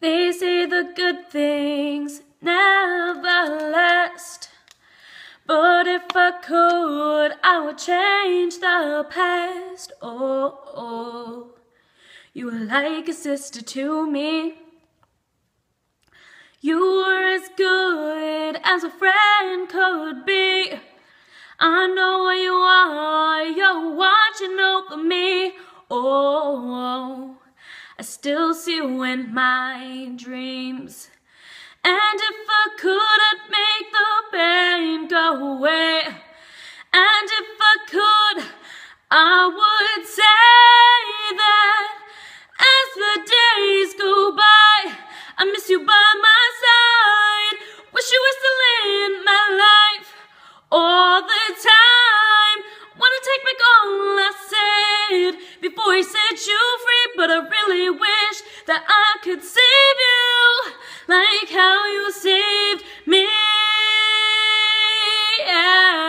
They say the good things never last, but if I could, I would change the past. Oh, oh, you were like a sister to me. You were as good as a friend could be. I know where you are, you're watching over me. Oh, I still see you in my dreams. And if I could, I'd make the pain go away. And if I could, I would say that as the days go by, I miss you by my side. Wish you were still in my life all the time. Wanna take back all I said before he set you free, but I really wish that I could save you like how you saved me. Yeah.